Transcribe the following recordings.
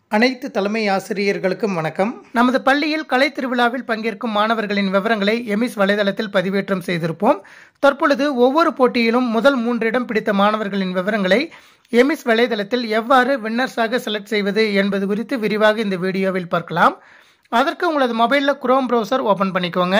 அனைத்து தலைமை ஆசிரியர்களுக்கும் வணக்கம். நமது பள்ளியில் கலை திருவிழாவில் பங்கேற்கும் மாணவர்களின் விவரங்களை எமிஸ் வலைதளத்தில் பதிவேற்றம் செய்திருப்போம். தற்பொழுது ஒவ்வொரு போட்டியிலும் முதல் 3 இடம் பிடித்த மாணவர்களின் விவரங்களை எமிஸ் வலைதளத்தில் எவ்வாறு வின்னர்ஸாக செலக்ட் செய்வது என்பது குறித்து விரிவாக இந்த வீடியோவில் பார்க்கலாம். அதற்கு உங்களது மொபைலில் குரோம் ப்ரௌசர் ஓப்பன் பண்ணிக்கோங்க.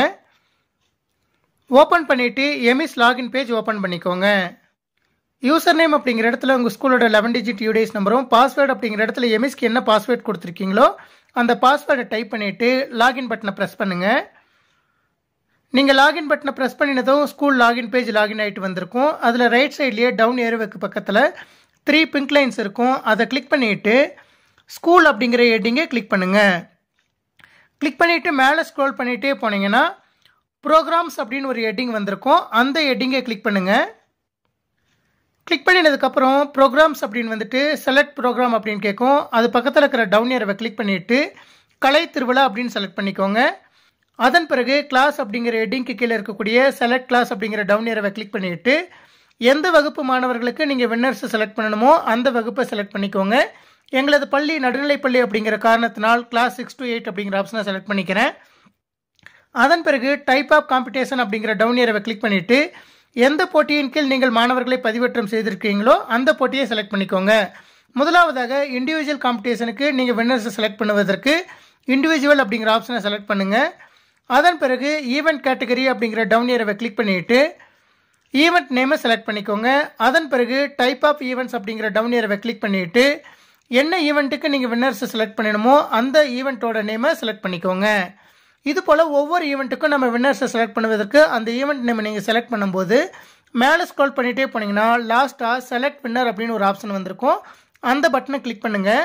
ஓப்பன் பண்ணிட்டு எமிஸ் லாகின் பேஜ் ஓப்பன் பண்ணிக்கோங்க. யூசர் நேம் அப்படிங்கிற இடத்துல உங்கள் ஸ்கூலோட 11 டிஜிட் யூடிஎஸ் நம்பரும், பாஸ்வேர்டு அப்படிங்கிற இடத்துல எமிஸ்க்கு என்ன பாஸ்வேர்டு கொடுத்துருக்கீங்களோ அந்த பாஸ்வேர்டை டைப் பண்ணிவிட்டு லாகின் பட்டனை ப்ரெஸ் பண்ணுங்கள். நீங்கள் லாகின் பட்டனை ப்ரெஸ் பண்ணினதும் ஸ்கூல் லாகின் பேஜ் லாகின் ஆகிட்டு வந்திருக்கும். அதில் ரைட் சைட்லேயே டவுன் ஏரோவுக்கு பக்கத்தில் 3 பிங்க் லைன்ஸ் இருக்கும். அதை கிளிக் பண்ணிவிட்டு ஸ்கூல் அப்படிங்கிற ஹெட்டிங்கை கிளிக் பண்ணுங்கள். கிளிக் பண்ணிவிட்டு மேலே ஸ்க்ரோல் பண்ணிகிட்டே போனீங்கன்னா ப்ரோக்ராம்ஸ் அப்படின்னு ஒரு ஹெட்டிங் வந்திருக்கும். அந்த ஹெட்டிங்கை கிளிக் பண்ணுங்கள். கிளிக் பண்ணினதுக்கப்புறம் ப்ரோக்ராம்ஸ் அப்படின்னு வந்துட்டு செலக்ட் ப்ரோக்ராம் அப்படின்னு கேட்கும். அது பக்கத்தில் இருக்கிற டவுன் ஏரோவை கிளிக் பண்ணிவிட்டு கலை திருவிழா அப்படின்னு செலக்ட் பண்ணிக்கோங்க. அதன் பிறகு கிளாஸ் அப்படிங்கிற ஹெட்டிங்க்கு கீழே இருக்கக்கூடிய செலக்ட் கிளாஸ் அப்படிங்கிற டவுன் ஏரோவை கிளிக் பண்ணிவிட்டு எந்த வகுப்பு மாணவர்களுக்கு நீங்கள் வின்னர்ஸ் செலக்ட் பண்ணணுமோ அந்த வகுப்பை செலக்ட் பண்ணிக்கோங்க. எங்களது பள்ளி நடுநிலைப்பள்ளி அப்படிங்கிற காரணத்தினால் கிளாஸ் 6 to 8 அப்படிங்கிற ஆப்ஷனை செலக்ட் பண்ணிக்கிறேன். அதன் பிறகு டைப் ஆஃப் காம்படிஷன் அப்படிங்கிற டவுன் ஏரோவை கிளிக் பண்ணிவிட்டு எந்த போட்டியின் கீழ் நீங்கள் மாணவர்களை பதிவேற்றம் செய்திருக்கீங்களோ அந்த போட்டியை செலக்ட் பண்ணிக்கோங்க. முதலாவதாக இண்டிவிஜுவல் காம்படிஷனுக்கு நீங்கள் வின்னர்ஸை செலக்ட் பண்ணுவதற்கு இண்டிவிஜுவல் அப்படிங்கிற ஆப்ஷனை செலக்ட் பண்ணுங்கள். அதன் பிறகு ஈவெண்ட் கேட்டகரி அப்படிங்கிற டவுன் ஏரோவை கிளிக் பண்ணிவிட்டு ஈவெண்ட் நேமை செலக்ட் பண்ணிக்கோங்க. அதன் பிறகு டைப் ஆஃப் ஈவெண்ட்ஸ் அப்படிங்கிற டவுன் ஏரோவை கிளிக் பண்ணிவிட்டு என்ன ஈவெண்ட்டுக்கு நீங்கள் வின்னர்ஸை செலக்ட் பண்ணணுமோ அந்த ஈவெண்ட்டோட நேமை செலக்ட் பண்ணிக்கோங்க. இது போல் ஒவ்வொரு ஈவெண்ட்டுக்கும் நம்ம வின்னர்ஸை செலக்ட் பண்ணுவதற்கு அந்த ஈவெண்ட் நேம் நீங்கள் செலக்ட் பண்ணும்போது மேலே ஸ்க்ரோல் பண்ணிகிட்டே போனீங்கன்னா லாஸ்ட்டாக செலக்ட் வின்னர் அப்படின்னு ஒரு ஆப்ஷன் வந்திருக்கும். அந்த பட்டனை கிளிக் பண்ணுங்கள்.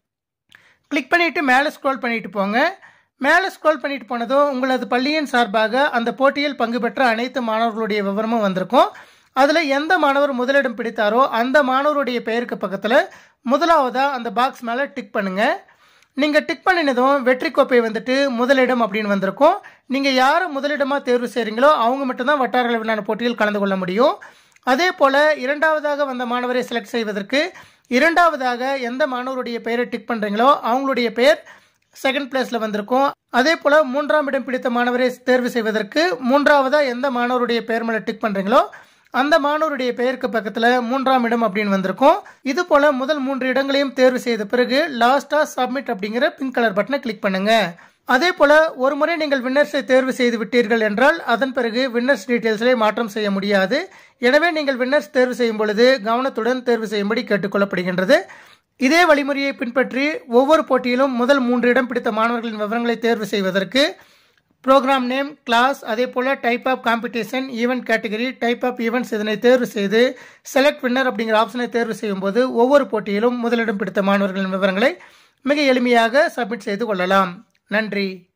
கிளிக் பண்ணிவிட்டு மேலே ஸ்க்ரோல் பண்ணிட்டு போங்க. மேலே ஸ்க்ரோல் பண்ணிட்டு போனதும் உங்களது பள்ளியின் சார்பாக அந்த போட்டியில் பங்கு பெற்ற அனைத்து மாணவர்களுடைய விவரமும் வந்திருக்கும். அதில் எந்த மாணவர் முதலிடம் பிடித்தாரோ அந்த மாணவருடைய பெயருக்கு பக்கத்தில் முதலாவதாக அந்த பாக்ஸ் மேலே டிக் பண்ணுங்கள். நீங்கள் டிக் பண்ணினதும் வெற்றி கோப்பை வந்துட்டு முதலிடம் அப்படின்னு வந்திருக்கும். நீங்கள் யாரை முதலிடமாக தேர்வு செய்கிறீங்களோ அவங்க மட்டும்தான் வட்டார அளவிலான போட்டியில் கலந்து கொள்ள முடியும். அதே போல் இரண்டாவதாக வந்த மாணவரை செலக்ட் செய்வதற்கு இரண்டாவதாக எந்த மாணவருடைய பெயரை டிக் பண்ணுறீங்களோ அவங்களுடைய பெயர் செகண்ட் பிளேஸில் வந்திருக்கும். அதே போல் 3ஆம் இடம் பிடித்த மாணவரை தேர்வு செய்வதற்கு மூன்றாவதாக எந்த மாணவருடைய பெயர் மேலே டிக் பண்ணுறீங்களோ அந்த மாணவருடைய பெயருக்கு பக்கத்தில் 3ஆம் இடம் அப்படின்னு வந்திருக்கும். இது போல் முதல் 3 இடங்களையும் தேர்வு செய்த பிறகு லாஸ்ட்டாக சப்மிட் அப்படிங்கிற பிங்க் கலர் பட்டனை கிளிக் பண்ணுங்க. அதே போல் ஒரு முறை நீங்கள் வின்னர்ஸை தேர்வு செய்து விட்டீர்கள் என்றால் அதன் பிறகு வின்னர்ஸ் டீட்டெயில்ஸை மாற்றம் செய்ய முடியாது. எனவே நீங்கள் வின்னர்ஸ் தேர்வு செய்யும் பொழுது கவனத்துடன் தேர்வு செய்யும்படி கேட்டுக்கொள்ளப்படுகின்றது. இதே வழிமுறையை பின்பற்றி ஒவ்வொரு போட்டியிலும் முதல் 3 இடம் பிடித்த மாணவர்களின் விவரங்களை தேர்வு செய்வதற்கு ப்ரோக்ராம் நேம், கிளாஸ், அதே போல் type of competition, event category, type of events இதனை தேர்வு செய்து செலக்ட் வின்னர் அப்படிங்கிற ஆப்ஷனை தேர்வு செய்யும் போது ஒவ்வொரு போட்டியிலும் முதலிடம் பிடித்த மாணவர்களின் விவரங்களை மிக எளிமையாக சப்மிட் செய்து கொள்ளலாம். நன்றி.